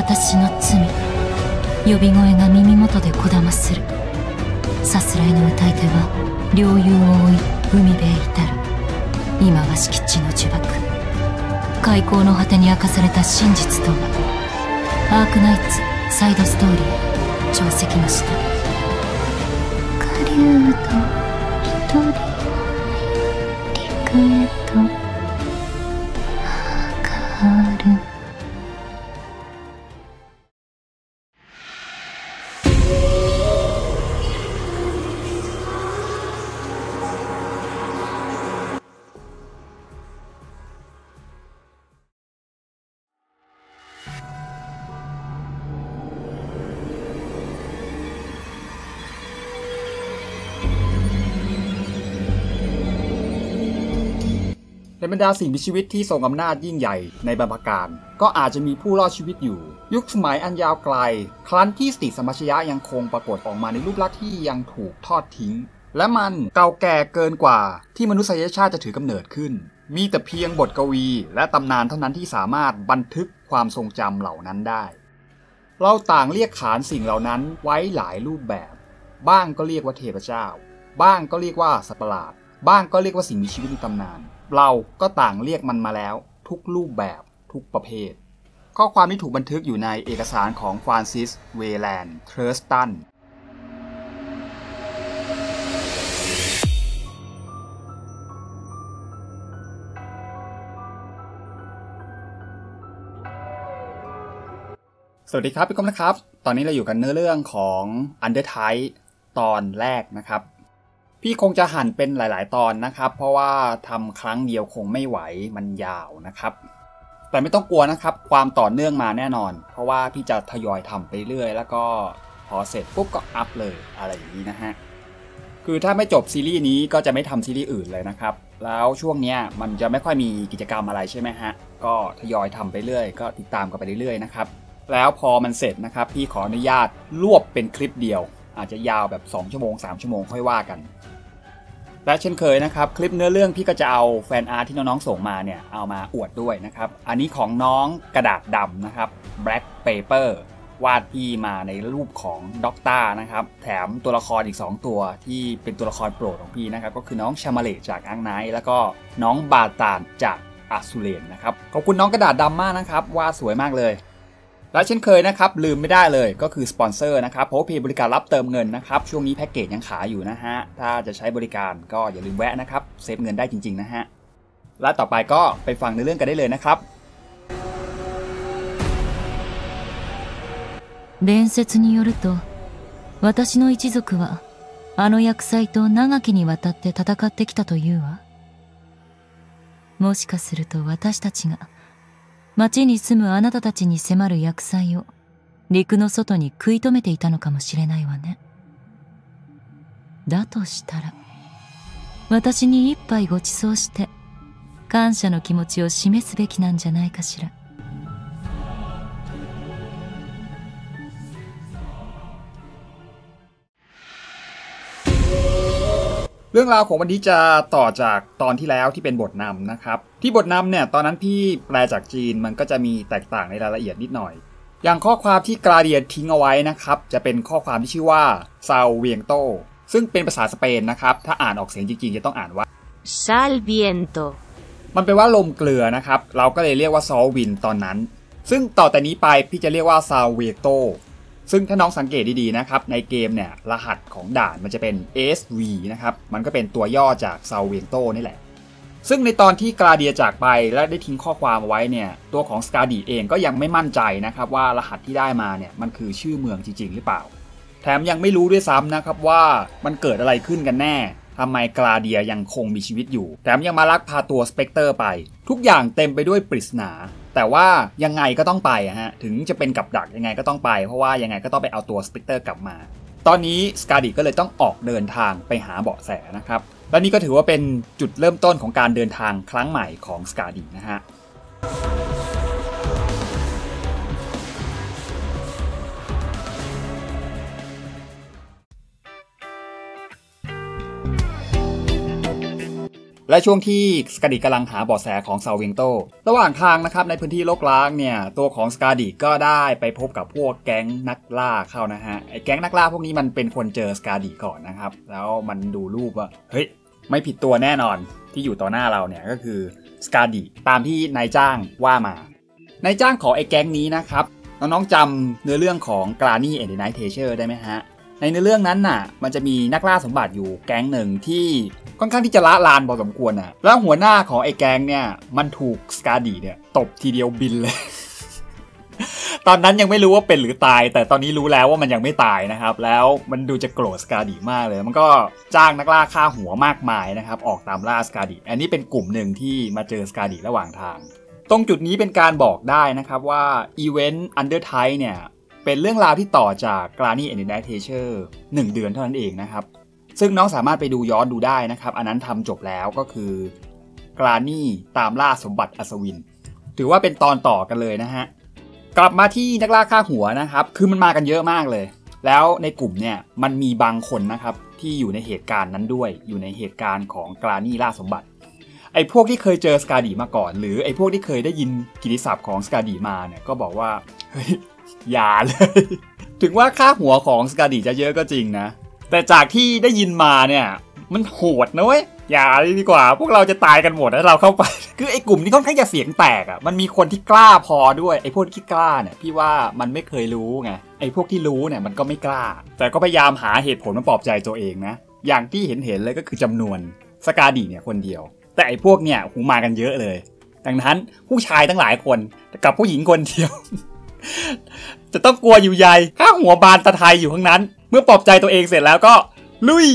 私の罪。呼び声が耳元でこだまする。さすらいの歌い手は領有を追い海辺へ至る。今は敷地の呪縛。開口の果てに明かされた真実とは。アークナイツサイドストーリー定石の下。狩人一人陸へと上がる。 ในบรรดาสิ่งมีชีวิตที่ทรงอำนาจยิ่งใหญ่ในบรรพกาลก็อาจจะมีผู้รอดชีวิตอยู่ยุคสมัยอันยาวไกลครั้นที่สติสัมปชัญญะยังคงปรากฏออกมาในรูปลักษณ์ที่ยังถูกทอดทิ้งและมันเก่าแก่เกินกว่าที่มนุษยชาติจะถือกำเนิดขึ้นมีแต่เพียงบทกวีและตำนานเท่านั้นที่สามารถบันทึกความทรงจำเหล่านั้นได้เราต่างเรียกขานสิ่งเหล่านั้นไว้หลายรูปแบบบ้างก็เรียกว่าเทพเจ้าบ้างก็เรียกว่าสัตว์ประหลาดบ้างก็เรียกว่าสิ่งมีชีวิตในตำนานเราก็ต่างเรียกมันมาแล้วทุกรูปแบบทุกประเภทข้อความที่ถูกบันทึกอยู่ในเอกสารของฟรานซิสเวแลนด์เทอร์สตันสวัสดีครับพี่ก้มนะครับตอนนี้เราอยู่กันเนื้อเรื่องของ Undertale ตอนแรกนะครับพี่คงจะหั่นเป็นหลายๆตอนนะครับเพราะว่าทำครั้งเดียวคงไม่ไหวมันยาวนะครับแต่ไม่ต้องกลัวนะครับความต่อเนื่องมาแน่นอนเพราะว่าพี่จะทยอยทำไปเรื่อยแล้วก็พอเสร็จปุ๊บก็อัพเลยอะไรอย่างนี้นะฮะคือถ้าไม่จบซีรีส์นี้ก็จะไม่ทำซีรีส์อื่นเลยนะครับแล้วช่วงนี้มันจะไม่ค่อยมีกิจกรรมอะไรใช่ไหมฮะก็ทยอยทำไปเรื่อยก็ติดตามกันไปเรื่อยๆนะครับแล้วพอมันเสร็จนะครับพี่ขออนุญาตรวบเป็นคลิปเดียวอาจจะยาวแบบ2ชั่วโมง3ชั่วโมงค่อยว่ากันและเช่นเคยนะครับคลิปเนื้อเรื่องพี่ก็จะเอาแฟนอาร์ตที่น้องๆส่งมาเนี่ยเอามาอวดด้วยนะครับอันนี้ของน้องกระดาษดำนะครับ Black Paper วาดพี่มาในรูปของด็อกเตอร์นะครับแถมตัวละครอีก2ตัวที่เป็นตัวละครโปรดของพี่นะครับก็คือน้องชามาเลจากอังไนท์แล้วก็น้องบาตานจากอาซูเลนนะครับขอบคุณน้องกระดาษดำมากนะครับวาดสวยมากเลยและเช่นเคยนะครับลืมไม่ได้เลยก็คือสปอนเซอร์นะครับเพราะเพจบริการรับเติมเงินนะครับช่วงนี้แพ็กเกจยังขายอยู่นะฮะถ้าจะใช้บริการก็อย่าลืมแวะนะครับเซฟเงินได้จริงๆนะฮะและต่อไปก็ไปฟังในเรื่องกันได้เลยนะครับ伝説によると私の一族はあの厄災と長きにわたって戦ってきたというわ。もしかすると私たちが町に住むあなたたちに迫る厄災を陸の外に食い止めていたのかもしれないわね。だとしたら私に一杯ご馳走して感謝の気持ちを示すべきなんじゃないかしら。 เรื่องราวของวันนี้จะต่อจากตอนที่แล้วที่เป็นบทนำนะครับที่บทนำเนี่ยตอนนั้นพี่แปลจากจีนมันก็จะมีแตกต่างในรายละเอียดนิดหน่อยอย่างข้อความที่กราเดียทิ้งเอาไว้นะครับจะเป็นข้อความที่ชื่อว่าซาวเวียงโตซึ่งเป็นภาษาสเปนนะครับถ้าอ่านออกเสียงจริงๆจะต้องอ่านว่า Sal viento มันแปลว่าลมเกลือนะครับเราก็เลยเรียกว่าซอลวินตอนนั้นซึ่งต่อแต่นี้ไปพี่จะเรียกว่าซาวเวียงโตซึ่งถ้าน้องสังเกตดีๆนะครับในเกมเนี่ยรหัสของด่านมันจะเป็น SV นะครับมันก็เป็นตัวย่อจาก Salviento นี่แหละซึ่งในตอนที่กราเดียจากไปและได้ทิ้งข้อความไว้เนี่ยตัวของสกาดีเองก็ยังไม่มั่นใจนะครับว่ารหัสที่ได้มาเนี่ยมันคือชื่อเมืองจริงๆหรือเปล่าแถมยังไม่รู้ด้วยซ้ำนะครับว่ามันเกิดอะไรขึ้นกันแน่ทำไมกราเดียยังคงมีชีวิตอยู่แถมยังมาลักพาตัวสเปกเตอร์ไปทุกอย่างเต็มไปด้วยปริศนาแต่ว่ายังไงก็ต้องไปฮะถึงจะเป็นกับดักยังไงก็ต้องไปเพราะว่ายังไงก็ต้องไปเอาตัวสเปกเตอร์กลับมาตอนนี้สกาดิก็เลยต้องออกเดินทางไปหาเบาะแสนะครับและนี่ก็ถือว่าเป็นจุดเริ่มต้นของการเดินทางครั้งใหม่ของสกาดินะฮะ หและช่วงที่สกาดิกำลังหาเบาะแสของซาเวียงโตระหว่างทางนะครับในพื้นที่รกร้างเนี่ยตัวของสกาดิก็ได้ไปพบกับพวกแก๊งนักล่าเข้านะฮะไอ้แก๊งนักล่าพวกนี้มันเป็นคนเจอสกาดิก่อนนะครับแล้วมันดูรูปว่าเฮ้ยไม่ผิดตัวแน่นอนที่อยู่ต่อหน้าเราเนี่ยก็คือสกาดิตามที่นายจ้างว่ามานายจ้างของไอ้แก๊งนี้นะครับน้องๆจำเนื้อเรื่องของ Granny and the Night Treasure ได้ไหมฮะในเนื้อเรื่องนั้นน่ะมันจะมีนักล่าสมบัติอยู่แก๊งหนึ่งที่ค่อนข้างที่จะละลานพอสมควรน่ะแล้วหัวหน้าของไอ้แก๊งเนี่ยมันถูกสกาดิเนี่ยตบทีเดียวบินเลย ตอนนั้นยังไม่รู้ว่าเป็นหรือตายแต่ตอนนี้รู้แล้วว่ามันยังไม่ตายนะครับแล้วมันดูจะโกรธสกาดิมากเลยมันก็จ้างนักล่าฆ่าหัวมากมายนะครับออกตามล่าสกาดิอันนี้เป็นกลุ่มหนึ่งที่มาเจอสกาดิระหว่างทางตรงจุดนี้เป็นการบอกได้นะครับว่าอีเวนต์ Undertale เนี่ยเป็นเรื่องราวที่ต่อจาก Granny and the Night Treasure 1 เดือนเท่านั้นเองนะครับซึ่งน้องสามารถไปดูย้อนดูได้นะครับอันนั้นทำจบแล้วก็คือ Granny ตามล่าสมบัติอัศวินถือว่าเป็นตอนต่อกันเลยนะฮะกลับมาที่นักล่าฆ่าหัวนะครับคือมันมากันเยอะมากเลยแล้วในกลุ่มเนี่ยมันมีบางคนนะครับที่อยู่ในเหตุการณ์นั้นด้วยอยู่ในเหตุการณ์ของ Granny ล่าสมบัติไอ้พวกที่เคยเจอสกาดิมาก่อนหรือไอ้พวกที่เคยได้ยินกิตติศัพท์ของสกาดิมาเนี่ยก็บอกว่าเฮ้ยอย่าเลย ถึงว่าค่าหัวของสกาดิจะเยอะก็จริงนะแต่จากที่ได้ยินมาเนี่ยมันโหดนะเว้ยอย่าเลยดีกว่าพวกเราจะตายกันหมดถ้าเราเข้าไป คือไอ้กลุ่มนี้ค่อนข้างจะเสียงแตกอ่ะมันมีคนที่กล้าพอด้วยไอ้พวกที่กล้าเนี่ยพี่ว่ามันไม่เคยรู้ไงไอ้พวกที่รู้เนี่ยมันก็ไม่กล้าแต่ก็พยายามหาเหตุผลมาปลอบใจตัวเองนะอย่างที่เห็นเลยก็คือจำนวนสกาดิเนี่ยคนเดียวแต่ไอ้พวกเนี่ยหูมากันเยอะเลยดังนั้นผู้ชายทั้งหลายคนกับผู้หญิงคนเดียว จะต้องกลัวอยู่ใหญ่ข้าหัวบานตะไทยอยู่ข้างนั้นเมื่อปลอบใจตัวเองเสร็จแล้วก็ลุย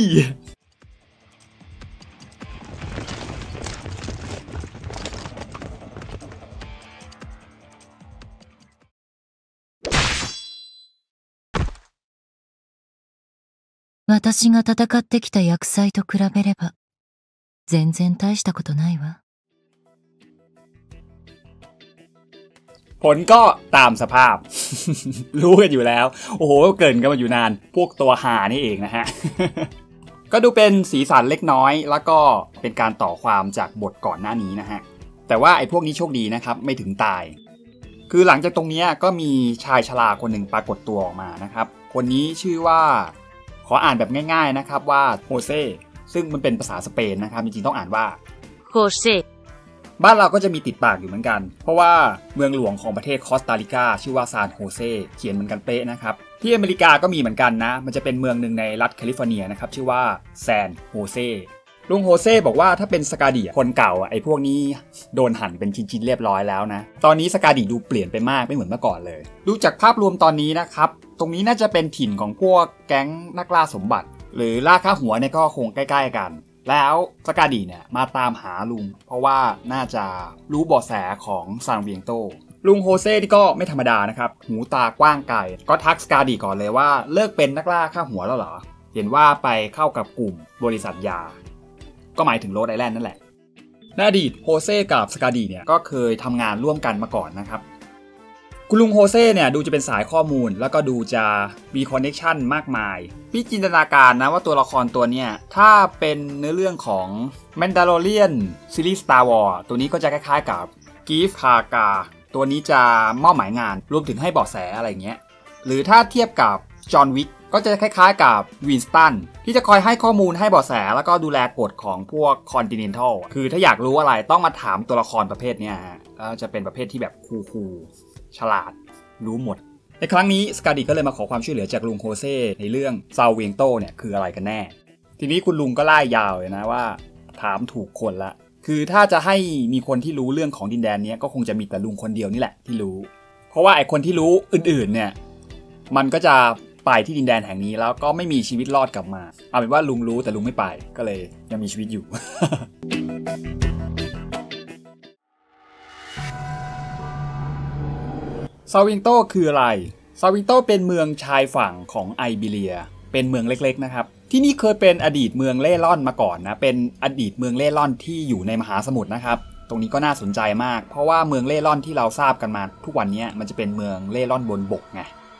私が戦ってきた厄災と比べれば全然大したことないわผลก็ตามสภาพ รู้กันอยู่แล้วโอ้โหเกินกันมาอยู่นานพวกตัวหานี่เองนะฮะ ก็ดูเป็นสีสันเล็กน้อยแล้วก็เป็นการต่อความจากบทก่อนหน้านี้นะฮะแต่ว่าไอ้พวกนี้โชคดีนะครับไม่ถึงตายคือหลังจากตรงนี้ก็มีชายชราคนหนึ่งปรากฏตัวออกมานะครับคนนี้ชื่อว่าขออ่านแบบง่ายๆนะครับว่าโฮเซซึ่งมันเป็นภาษาสเปนนะครับจริงๆต้องอ่านว่าโฮเซบ้านเราก็จะมีติดปากอยู่เหมือนกันเพราะว่าเมืองหลวงของประเทศคอสตาริกาชื่อว่าซานโฮเซเขียนเหมือนกันเป๊ะนะครับที่อเมริกาก็มีเหมือนกันนะมันจะเป็นเมืองหนึ่งในรัฐแคลิฟอร์เนียนะครับชื่อว่าซานโฮเซลุงโฮเซบอกว่าถ้าเป็นสกาดิคนเก่าไอ้พวกนี้โดนหั่นเป็นชิ้นๆเรียบร้อยแล้วนะตอนนี้สกาดิดูเปลี่ยนไปมากไม่เหมือนเมื่อก่อนเลยดูจากภาพรวมตอนนี้นะครับตรงนี้น่าจะเป็นถิ่นของพวกแก๊งนักล่าสมบัติหรือล่าค่าหัวเนี่ยก็คงใกล้ๆกันแล้วสกาดิเนี่ยมาตามหาลุงเพราะว่าน่าจะรู้เบาะแสของซานเวียงโตลุงโฮเซ่ที่ก็ไม่ธรรมดานะครับหูตากว้างไกลก็ทักสกาดิก่อนเลยว่าเลิกเป็นนักล่าค่าหัวแล้วเหรอเห็นว่าไปเข้ากับกลุ่มบริษัทยาก็หมายถึงโรดไอแลนด์นั่นแหละในอดีตโฮเซ่กับสกาดิเนี่ยก็เคยทำงานร่วมกันมาก่อนนะครับคุณลุงโฮเซ่เนี่ยดูจะเป็นสายข้อมูลแล้วก็ดูจะมีคอนเนคชั่นมากมายพี่จินตนาการนะว่าตัวละครตัวเนี้ยถ้าเป็นเนื้อเรื่องของ Mandalorian ซีรีส์ Star Wars ตัวนี้ก็จะคล้ายๆกับกีฟคากาตัวนี้จะมอบหมายงานรวมถึงให้เบาะแสอะไรเงี้ยหรือถ้าเทียบกับจอห์นวิกก็จะคล้ายๆกับวินสตันที่จะคอยให้ข้อมูลให้เบาะแสแล้วก็ดูแลกฎของพวกคอนติเนนทัลคือถ้าอยากรู้อะไรต้องมาถามตัวละครประเภทเนี้ยฮะแล้วจะเป็นประเภทที่แบบคูลฉลาดรู้หมดในครั้งนี้สกาดิก็เลยมาขอความช่วยเหลือจากลุงโฮเซ่ในเรื่องซาเวียงโตเนี่ยคืออะไรกันแน่ทีนี้คุณลุงก็ไล่ยาวเลยนะว่าถามถูกคนละคือถ้าจะให้มีคนที่รู้เรื่องของดินแดนนี้ก็คงจะมีแต่ลุงคนเดียวนี่แหละที่รู้เพราะว่าไอ้คนที่รู้อื่นๆเนี่ยมันก็จะไปที่ดินแดนแห่งนี้แล้วก็ไม่มีชีวิตรอดกลับมาเอาเป็นว่าลุงรู้แต่ลุงไม่ไปก็เลยยังมีชีวิตอยู่ ซาวิงโตคืออะไรซาวิงโตเป็นเมืองชายฝั่งของไอเบเรียเป็นเมืองเล็กๆนะครับที่นี่เคยเป็นอดีตเมืองเล่ร่อนมาก่อนนะเป็นอดีตเมืองเล่ร่อนที่อยู่ในมหาสมุทรนะครับตรงนี้ก็น่าสนใจมากเพราะว่าเมืองเล่ร่อนที่เราทราบกันมาทุกวันนี้มันจะเป็นเมืองเล่ร่อนบนบกไง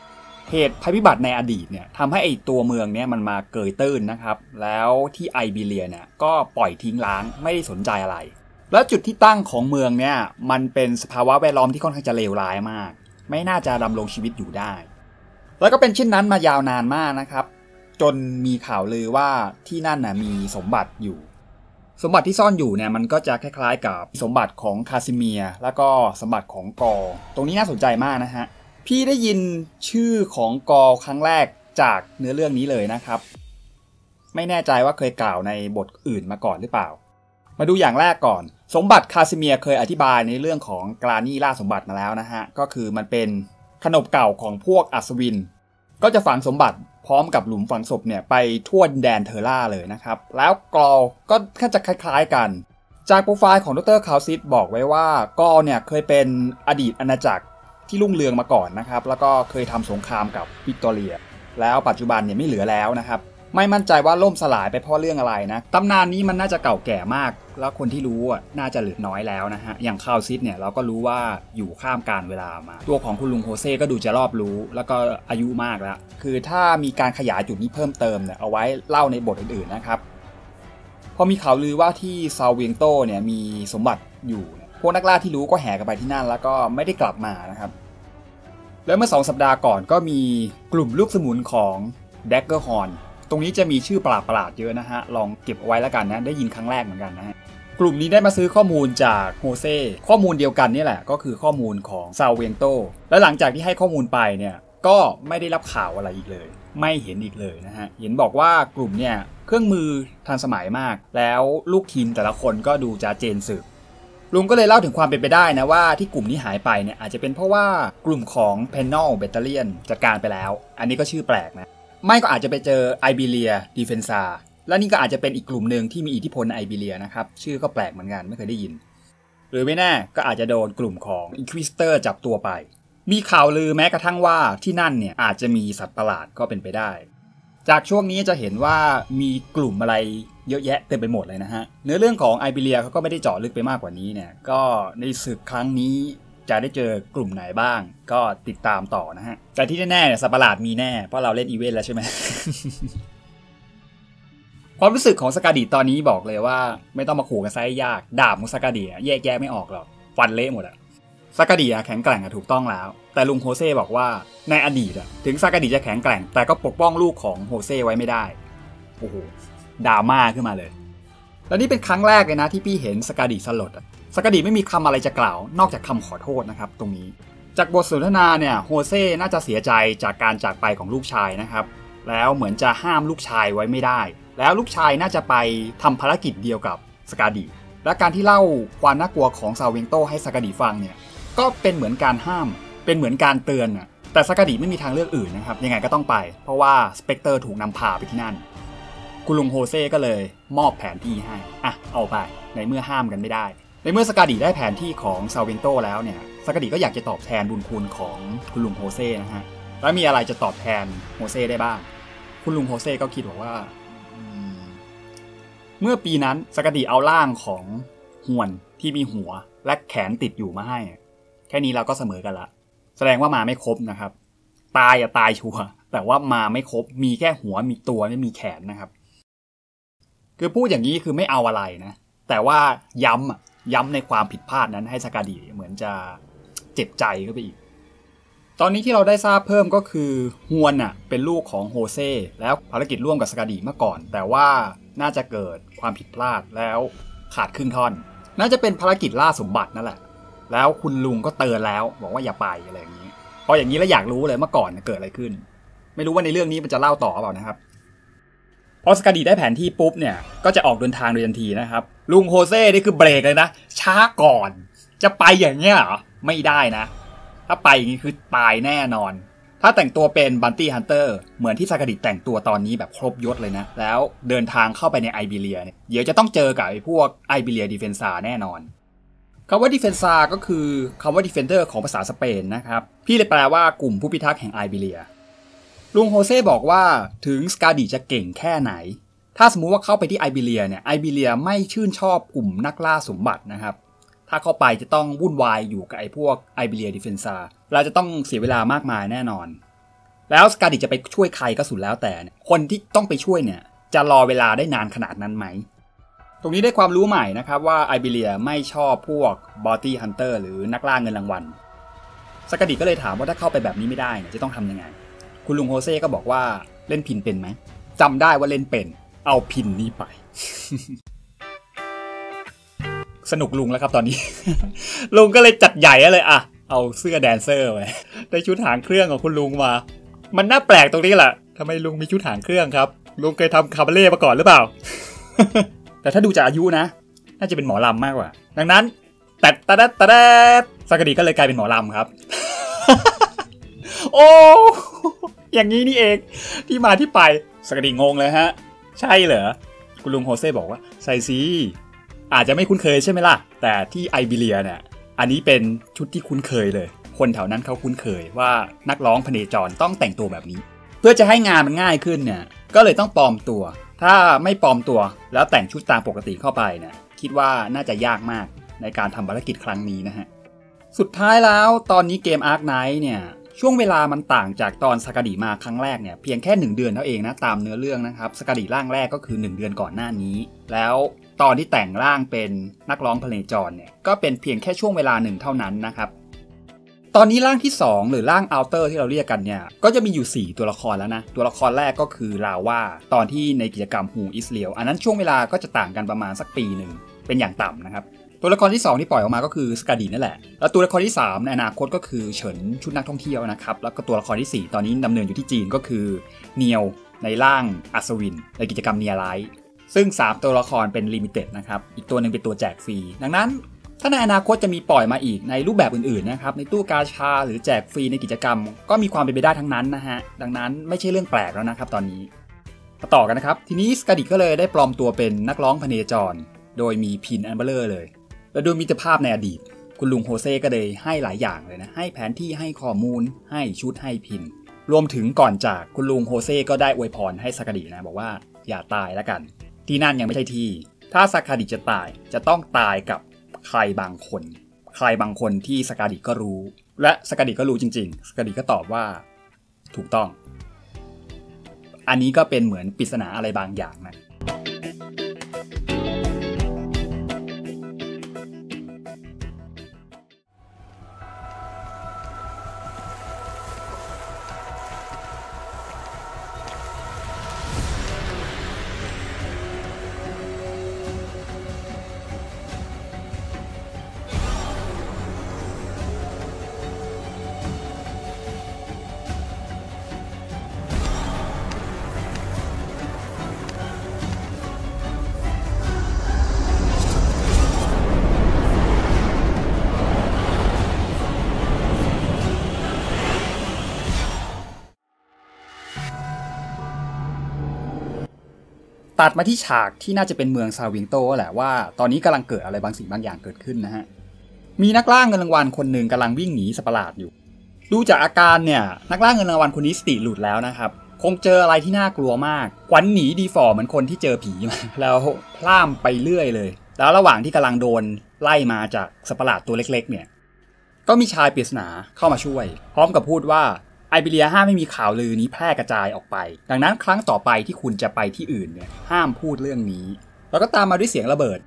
เหตุภัยพิบัติในอดีตเนี่ยทำให้ไอตัวเมืองเนี่ยมันมาเกยตื้นนะครับแล้วที่ไอบีเรียเนี่ยก็ปล่อยทิ้งร้างไม่ได้สนใจอะไรแล้วจุดที่ตั้งของเมืองเนี่ยมันเป็นสภาวะแวดล้อมที่ค่อนข้างจะเลวร้ายมากไม่น่าจะดำรงชีวิตอยู่ได้แล้วก็เป็นเช่นนั้นมายาวนานมากนะครับจนมีข่าวลือว่าที่นั่นน่ะมีสมบัติอยู่สมบัติที่ซ่อนอยู่เนี่ยมันก็จะคล้ายๆกับสมบัติของคาซิเมียแล้วก็สมบัติของกอตรงนี้น่าสนใจมากนะฮะพี่ได้ยินชื่อของกอครั้งแรกจากเนื้อเรื่องนี้เลยนะครับไม่แน่ใจว่าเคยกล่าวในบทอื่นมาก่อนหรือเปล่ามาดูอย่างแรกก่อนสมบัติคาซิเมียเคยอธิบายในเรื่องของกรานี่ล่าสมบัติมาแล้วนะฮะก็คือมันเป็นขนบเก่าของพวกอัศวินก็จะฝังสมบัติพร้อมกับหลุมฝังศพเนี่ยไปทั่วดินแดนเทอร่าเลยนะครับแล้วกอก็แค่จะคล้ายๆกันจากโปรไฟล์ของดร.คาวซิสบอกไว้ว่ากอเนี่ยเคยเป็นอดีตอาณาจักรที่รุ่งเรืองมาก่อนนะครับแล้วก็เคยทำสงครามกับวิกตอเรียแล้วปัจจุบันเนี่ยไม่เหลือแล้วนะครับไม่มั่นใจว่าล่มสลายไปเพราะเรื่องอะไรนะตำนานนี้มันน่าจะเก่าแก่มากแล้วคนที่รู้น่าจะเหลือน้อยแล้วนะฮะอย่างคาวซิสเนี่ยเราก็รู้ว่าอยู่ข้ามกาลเวลามาตัวของคุณลุงโฮเซ่ก็ดูจะรอบรู้แล้วก็อายุมากแล้วคือถ้ามีการขยายจุดนี้เพิ่มเติมเนี่ยเอาไว้เล่าในบทอื่นๆนะครับพอมีข่าวลือว่าที่ซาเวียงโตเนี่ยมีสมบัติอยู่พวกนักล่าที่รู้ก็แห่กันไปที่นั่นแล้วก็ไม่ได้กลับมานะครับแล้วเมื่อ2 สัปดาห์ก่อนก็มีกลุ่มลูกสมุนของแดกเกอร์ฮอร์นตรงนี้จะมีชื่อประหลาดๆเยอะนะฮะลองเก็บเอาไว้แล้วกันนะได้ยินครั้งแรกเหมือนกันนะฮะกลุ่มนี้ได้มาซื้อข้อมูลจากโฮเซ่ข้อมูลเดียวกันนี่แหละก็คือข้อมูลของซาเวียงโตและหลังจากที่ให้ข้อมูลไปเนี่ยก็ไม่ได้รับข่าวอะไรอีกเลยไม่เห็นอีกเลยนะฮะเห็นบอกว่ากลุ่มเนี่ยเครื่องมือทันสมัยมากแล้วลูกทีมแต่ละคนก็ดูจะเจนสึกลุงก็เลยเล่าถึงความเป็นไปได้นะว่าที่กลุ่มนี้หายไปเนี่ยอาจจะเป็นเพราะว่ากลุ่มของ Panel Battalion จัดการไปแล้วอันนี้ก็ชื่อแปลกนะไม่ก็อาจจะไปเจอไอบีเรียดิเฟนซาและนี่ก็อาจจะเป็นอีกกลุ่มหนึ่งที่มีอิทธิพลในไอบีเรียนะครับชื่อก็แปลกเหมือนกันไม่เคยได้ยินหรือไม่แน่ก็อาจจะโดนกลุ่มของอินควิสเตอร์จับตัวไปมีข่าวลือแม้กระทั่งว่าที่นั่นเนี่ยอาจจะมีสัตว์ประหลาดก็เป็นไปได้จากช่วงนี้จะเห็นว่ามีกลุ่มอะไรเยอะแยะเต็มไปหมดเลยนะฮะเนื้อเรื่องของไอบีเรียเขาก็ไม่ได้เจาะลึกไปมากกว่านี้เนี่ยก็ในศึกครั้งนี้จะได้เจอกลุ่มไหนบ้างก็ติดตามต่อนะฮะแต่ที่แน่ๆเนี่ยสัตว์ประหลาดมีแน่เพราะเราเล่นอีเวนต์แล้วใช่ไหม ความรู้สึกของสกาดิตอนนี้บอกเลยว่าไม่ต้องมาขู่กันซะให้ยากดาบของสกาดิแยกแยะไม่ออกหรอกฟันเละหมดอะสกาดิแข็งแกร่งถูกต้องแล้วแต่ลุงโฮเซ่บอกว่าในอดีตถึงสกาดิจะแข็งแกร่งแต่ก็ปกป้องลูกของโฮเซ่ไว้ไม่ได้โอ้โหดราม่าขึ้นมาเลยแล้วนี่เป็นครั้งแรกเลยนะที่พี่เห็นสกาดิสลดสกาดิไม่มีคำอะไรจะกล่าวนอกจากคำขอโทษนะครับตรงนี้จากบทสนทนาเนี่ยโฮเซ่น่าจะเสียใจจากการจากไปของลูกชายนะครับแล้วเหมือนจะห้ามลูกชายไว้ไม่ได้แล้วลูกชายน่าจะไปทำภารกิจเดียวกับสกาดิและการที่เล่าความน่ากลัวของซาเวงโตให้สกาดิฟังเนี่ยก็เป็นเหมือนการห้ามเป็นเหมือนการเตือนแต่สกาดิไม่มีทางเลือกอื่นนะครับยังไงก็ต้องไปเพราะว่าสเปกเตอร์ถูกนำพาไปที่นั่นคุณลุงโฮเซ่ก็เลยมอบแผนที่ให้เอาไปในเมื่อห้ามกันไม่ได้ในเมื่อสกาดิได้แผนที่ของซาเวงโตแล้วเนี่ยสกาดิก็อยากจะตอบแทนบุญคุณของคุณลุงโฮเซ่นะฮะแล้วมีอะไรจะตอบแทนโฮเซ่ได้บ้างคุณลุงโฮเซ่ก็คิดว่าเมื่อปีนั้นสกาดิเอาร่างของฮวนที่มีหัวและแขนติดอยู่มาให้แค่นี้เราก็เสมอกันละแสดงว่ามาไม่ครบนะครับตายชัวร์แต่ว่ามาไม่ครบมีแค่หัวมีตัวไม่มีแขนนะครับคือพูดอย่างนี้คือไม่เอาอะไรนะแต่ว่าย้ำในความผิดพลาดนั้นให้สกาดิเหมือนจะเจ็บใจเข้าไปอีกตอนนี้ที่เราได้ทราบเพิ่มก็คือฮวนเป็นลูกของโฮเซ่แล้วภารกิจร่วมกับสกาดิเมื่อก่อนแต่ว่าน่าจะเกิดความผิดพลาดแล้วขาดครึ่งท่อนน่าจะเป็นภารกิจล่าสมบัตินั่นแหละแล้วคุณลุงก็เตือนแล้วบอกว่าอย่าไปอะไรอย่างนี้พออย่างนี้แล้วอยากรู้เลยเมื่อก่อนเกิดอะไรขึ้นไม่รู้ว่าในเรื่องนี้มันจะเล่าต่อเปล่านะครับพอสกาดิได้แผนที่ปุ๊บเนี่ยก็จะออกเดินทางโดยทันทีนะครับลุงโฮเซ่นี่คือเบรกเลยนะช้าก่อนจะไปอย่างเงี้ยเหรอไม่ได้นะถ้าไปอย่างนี้คือตายแน่นอนถ้าแต่งตัวเป็นบันตี้ฮันเตอร์เหมือนที่สกาดิแต่งตัวตอนนี้แบบครบยศเลยนะแล้วเดินทางเข้าไปในไอบีเรียเนี่ยเดี๋ยวจะต้องเจอกับไอ้พวกไอบีเรียดิเฟนซาแน่นอนคำว่าดิเฟนซาก็คือคำว่าดิเฟนเดอร์ของภาษาสเปนนะครับพี่เลยแปลว่ากลุ่มผู้พิทักษ์แห่งไอบีเรียลุงโฮเซ่บอกว่าถึงสกาดิจะเก่งแค่ไหนถ้าสมมุติว่าเข้าไปที่ไอบีเรียเนี่ยไอบีเรียไม่ชื่นชอบกลุ่มนักล่าสมบัตินะครับถ้าเข้าไปจะต้องวุ่นวายอยู่กับไอ้พวกไอบีเรียดิเฟนซาเราจะต้องเสียเวลามากมายแน่นอนแล้วสกาดิจะไปช่วยใครก็สุดแล้วแต่คนที่ต้องไปช่วยเนี่ยจะรอเวลาได้นานขนาดนั้นไหมตรงนี้ได้ความรู้ใหม่นะครับว่าไอเบเรียไม่ชอบพวกบอตี้ฮันเตอร์หรือนักล่าเงินรางวัลสกาดิก็เลยถามว่าถ้าเข้าไปแบบนี้ไม่ได้เนี่ยจะต้องทำยังไงคุณลุงโฮเซ่ก็บอกว่าเล่นพินเป็นไหมจำได้ว่าเล่นเป็นเอาพินนี้ไป สนุกลุงแล้วครับตอนนี้ ลุงก็เลยจัดใหญ่เลยอ่ะเอาเสื้อแดนเซอร์ไว้ได้ชุดหางเครื่องของคุณลุงมามันน่าแปลกตรงนี้แหละทำไมลุงมีชุดหางเครื่องครับลุงเคยทำคาบาเล่มาก่อนหรือเปล่า แต่ถ้าดูจากอายุนะน่าจะเป็นหมอลำมากกว่าดังนั้นแต่สกาดิก็เลยกลายเป็นหมอลำครับ โอ้อย่างนี้นี่เองที่มาที่ไปสกาดิงงเลยฮะใช่เหรอคุณลุงโฮเซ่บอกว่าใช่สิอาจจะไม่คุ้นเคยใช่ไหมล่ะแต่ที่ไอเบเรียเนี่ยอันนี้เป็นชุดที่คุ้นเคยเลยคนแถวนั้นเขาคุ้นเคยว่านักร้องพเนจรต้องแต่งตัวแบบนี้เพื่อจะให้งานมันง่ายขึ้นเนี่ยก็เลยต้องปลอมตัวถ้าไม่ปลอมตัวแล้วแต่งชุดตามปกติเข้าไปเนี่ยคิดว่าน่าจะยากมากในการทำภารกิจครั้งนี้นะฮะสุดท้ายแล้วตอนนี้เกม Ark Knight เนี่ยช่วงเวลามันต่างจากตอนสกาดิมาครั้งแรกเนี่ยเพียงแค่1เดือนเท่าเองนะตามเนื้อเรื่องนะครับสกาดิร่างแรกก็คือ1เดือนก่อนหน้านี้แล้วตอนที่แต่งร่างเป็นนักร้องพเนจรเนี่ยก็เป็นเพียงแค่ช่วงเวลาหนึ่งเท่านั้นนะครับตอนนี้ร่างที่2หรือร่างอัลเตอร์ที่เราเรียกกันเนี่ยก็จะมีอยู่4ตัวละครแล้วนะตัวละครแรกก็คือลาว่าตอนที่ในกิจกรรมฮูอิสเลียวอันนั้นช่วงเวลาก็จะต่างกันประมาณสักปีหนึ่งเป็นอย่างต่ำนะครับตัวละครที่2ที่ปล่อยออกมาก็คือสกาดินั่นแหละแล้วตัวละครที่3ในอนาคตก็คือเฉินชุดนักท่องเที่ยวนะครับแล้วก็ตัวละครที่4ตอนนี้ดำเนินอยู่ที่จีนก็คือเนียวในร่างอัศวินในกิจกรรมเนียไลท์ซึ่ง3ตัวละครเป็นลิมิเต็ดนะครับอีกตัวนึงเป็นตัวแจกฟรีดังนั้นถ้าในอนาคตจะมีปล่อยมาอีกในรูปแบบอื่นๆนะครับในตู้กาชาหรือแจกฟรีในกิจกรรมก็มีความเป็นไปได้ทั้งนั้นนะฮะดังนั้นไม่ใช่เรื่องแปลกแล้วนะครับตอนนี้มาต่อกันนะครับทีนี้สกาดิก็เลยได้ปลอมตัวเป็นนักร้องพเนจรโดยมีพินอันเบลเลอร์เลยและโดยมิตรภาพในอดีตคุณลุงโฮเซ่ก็เลยให้หลายอย่างเลยนะให้แผนที่ให้ข้อมูลให้ชุดให้พินรวมถึงก่อนจากคุณลุงโฮเซ่ก็ได้อวยพรให้สกาดินะบอกว่าอย่าตายแล้วกันที่นั่นยังไม่ใช่ที่ถ้าสกาดิจะตายจะต้องตายกับใครบางคนที่สกาดิก็รู้และสกาดิก็รู้จริงๆสกาดิก็ตอบว่าถูกต้องอันนี้ก็เป็นเหมือนปริศนาอะไรบางอย่างนะตัดมาที่ฉากที่น่าจะเป็นเมืองซาวิงโตแหละว่าตอนนี้กำลังเกิดอะไรบางสิ่งบางอย่างเกิดขึ้นนะฮะมีนักล่าเงินรางวัลคนหนึ่งกำลังวิ่งหนีสัตว์ประหลาดอยู่ดูจากอาการเนี่ยนักล่าเงินรางวัลคนนี้สติหลุดแล้วนะครับคงเจออะไรที่น่ากลัวมากขวัญหนีดีฝ่อเหมือนคนที่เจอผีมาแล้วพล่ามไปเรื่อยเลยแล้วระหว่างที่กำลังโดนไล่มาจากสัตว์ประหลาดตัวเล็กๆเนี่ยก็มีชายปริศนาเข้ามาช่วยพร้อมกับพูดว่าไอเบเรียห้ามไม่มีข่าวลือนี้แพร่กระจายออกไปดังนั้นครั้งต่อไปที่คุณจะไปที่อื่นเนี่ยห้ามพูดเรื่องนี้แล้วก็ตามมาด้วยเสียงระเบิด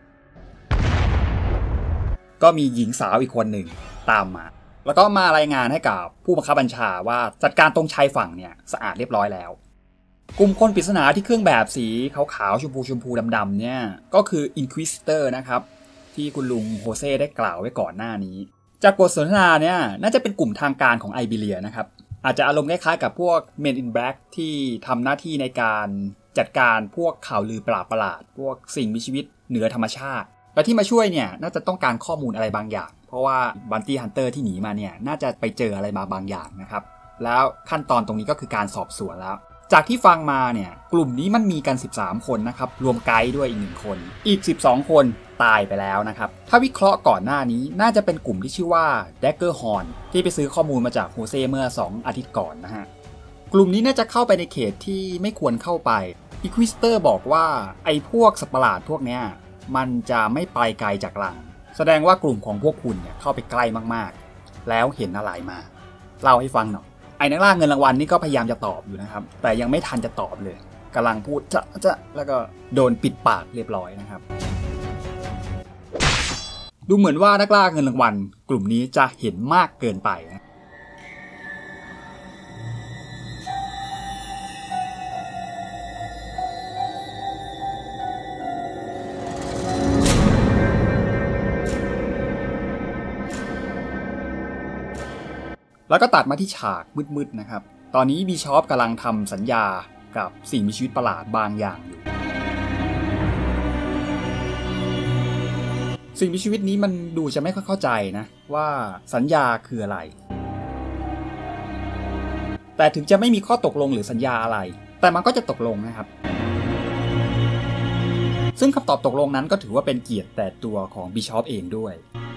ก็มีหญิงสาวอีกคนหนึ่งตามมาแล้วก็มารายงานให้กับผู้บังคับบัญชาว่าจัดการตรงชายฝั่งเนี่ยสะอาดเรียบร้อยแล้วกลุ่มคนปริศนาที่เครื่องแบบสีขาวๆชมพูดำๆเนี่ยก็คือ Inquisitor นะครับที่คุณลุงโฮเซ่ได้กล่าวไว้ก่อนหน้านี้จากบทสนทนาเนี่ยน่าจะเป็นกลุ่มทางการของไอเบเรียนะครับอาจจะอารมณ์คล้ายๆกับพวก Men in Black ที่ทำหน้าที่ในการจัดการพวกข่าวลือประหลาดพวกสิ่งมีชีวิตเหนือธรรมชาติและที่มาช่วยเนี่ยน่าจะต้องการข้อมูลอะไรบางอย่างเพราะว่าบันตี้ฮันเตอร์ที่หนีมาเนี่ยน่าจะไปเจออะไรมาบางอย่างนะครับแล้วขั้นตอนตรงนี้ก็คือการสอบสวนแล้วจากที่ฟังมาเนี่ยกลุ่มนี้มันมีกัน13คนนะครับรวมไกด์ด้วยอีก1คนอีก12คนตายไปแล้วนะครับถ้าวิเคราะห์ก่อนหน้านี้น่าจะเป็นกลุ่มที่ชื่อว่า Dagger Horn ที่ไปซื้อข้อมูลมาจากโฮเซ่เมื่อ2อาทิตย์ก่อนนะฮะกลุ่มนี้น่าจะเข้าไปในเขตที่ไม่ควรเข้าไป Inquisitor บอกว่าไอ้พวกสัตว์ประหลาดพวกเนี้ยมันจะไม่ไปไกลจากหลังแสดงว่ากลุ่มของพวกคุณเนี่ยเข้าไปใกล้มากๆแล้วเห็นอะไรมาเล่าให้ฟังหน่อยไอ้นักล่าเงินรางวัลนี่ก็พยายามจะตอบอยู่นะครับแต่ยังไม่ทันจะตอบเลยกำลังพูดจะแล้วก็โดนปิดปากเรียบร้อยนะครับดูเหมือนว่านักล่าเงินรางวัลกลุ่มนี้จะเห็นมากเกินไปนะแล้วก็ตัดมาที่ฉากมืดๆนะครับตอนนี้บิชอปกำลังทำสัญญากับสิ่งมีชีวิตประหลาดบางอย่างอยู่สิ่งมีชีวิตนี้มันดูจะไม่ค่อยเข้าใจนะว่าสัญญาคืออะไรแต่ถึงจะไม่มีข้อตกลงหรือสัญญาอะไรแต่มันก็จะตกลงนะครับซึ่งคำตอบตกลงนั้นก็ถือว่าเป็นเกียรติแต่ตัวของบิชอปเองด้วย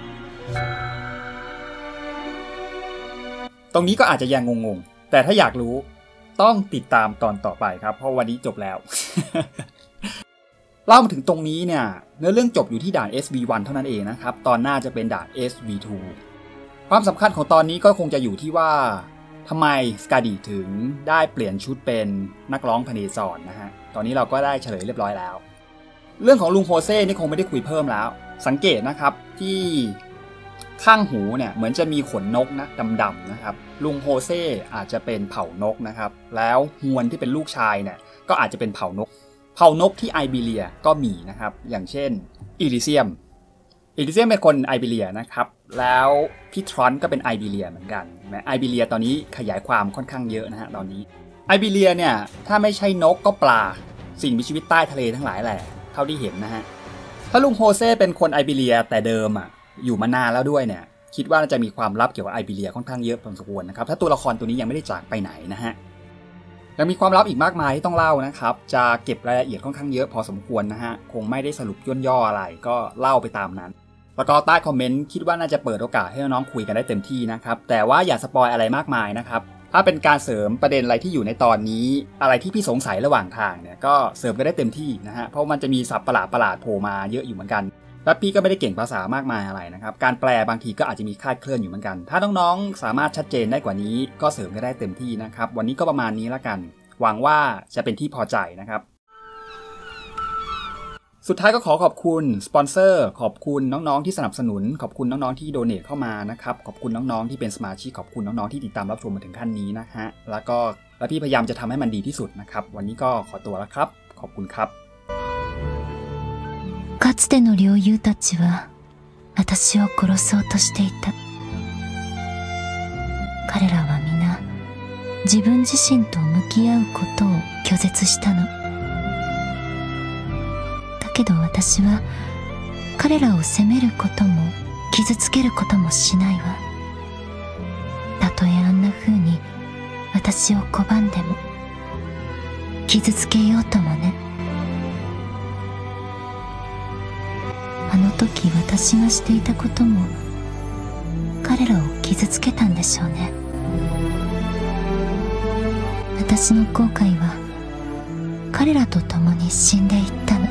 ตรงนี้ก็อาจจะยังงงๆแต่ถ้าอยากรู้ต้องติดตามตอนต่อไปครับเพราะวันนี้จบแล้ว เล่ามาถึงตรงนี้เนี่ยเนื้อเรื่องจบอยู่ที่ด่าน SV1 เท่านั้นเองนะครับตอนหน้าจะเป็นด่าน SV2 ความสำคัญของตอนนี้ก็คงจะอยู่ที่ว่าทำไมสกาดิถึงได้เปลี่ยนชุดเป็นนักร้องพเนจรนะฮะตอนนี้เราก็ได้เฉลยเรียบร้อยแล้วเรื่องของลุงโฮเซ่นี่คงไม่ได้คุยเพิ่มแล้วสังเกตนะครับที่ข้างหูเนี่ยเหมือนจะมีขนนกนะดำๆนะครับลุงโฮเซ่อาจจะเป็นเผ่านกนะครับแล้วฮวนที่เป็นลูกชายเนี่ยก็อาจจะเป็นเผ่านกที่ไอเบเรียก็มีนะครับอย่างเช่นอิลิเซียมเป็นคนไอเบเรียนะครับแล้วพี่ทรอนก็เป็นไอเบเรียเหมือนกันไอเบเรียตอนนี้ขยายความค่อนข้างเยอะนะฮะตอนนี้ไอเบเรียเนี่ยถ้าไม่ใช่นกก็ปลาสิ่งมีชีวิตใต้ทะเลทั้งหลายแหละเท่าที่เห็นนะฮะถ้าลุงโฮเซ่เป็นคนไอเบเรียแต่เดิมอยู่มานานแล้วด้วยเนี่ยคิดว่าจะมีความลับเกี่ยวกับไอเบเรียค่อนข้างเยอะพอสมควรนะครับถ้าตัวละครตัวนี้ยังไม่ได้จากไปไหนนะฮะยังมีความลับอีกมากมายที่ต้องเล่านะครับจะเก็บรายละเอียดค่อนข้างเยอะพอสมควรนะฮะคงไม่ได้สรุปย่นย่ออะไรก็เล่าไปตามนั้นแล้วก็ใต้คอมเมนต์คิดว่าน่าจะเปิดโอกาสให้น้องๆคุยกันได้เต็มที่นะครับแต่ว่าอย่าสปอยอะไรมากมายนะครับถ้าเป็นการเสริมประเด็นอะไรที่อยู่ในตอนนี้อะไรที่พี่สงสัยระหว่างทางเนี่ยก็เสริมกันได้เต็มที่นะฮะเพราะมันจะมีศัพท์ประหลาดโผล่มาเยอะอยู่เหมือนกันและพี่ก็ไม่ได้เก่งภาษามากมายอะไรนะครับการแปลบางทีก็อาจจะมีคลาดเคลื่อนอยู่เหมือนกันถ้าน้องๆสามารถชัดเจนได้กว่านี้ก็เสริมกันได้เต็มที่นะครับวันนี้ก็ประมาณนี้ละกันหวังว่าจะเป็นที่พอใจนะครับสุดท้ายก็ขอบคุณสปอนเซอร์ขอบคุณน้องๆที่สนับสนุนขอบคุณน้องๆที่โดเนทเข้ามานะครับขอบคุณน้องๆที่เป็นสมาชิกขอบคุณน้องๆที่ติดตามรับชมมาถึงขั้นนี้นะฮะแล้วพี่พยายามจะทำให้มันดีที่สุดนะครับวันนี้ก็ขอตัวแล้วครับขอบคุณครับかつての猟友たちは私を殺そうとしていた。彼らは皆自分自身と向き合うことを拒絶したの。だけど私は彼らを責めることも傷つけることもしないわ。たとえあんな風に私を拒んでも傷つけようともね。あの時私がしていたことも彼らを傷つけたんでしょうね。私の後悔は彼らと共に死んでいったの。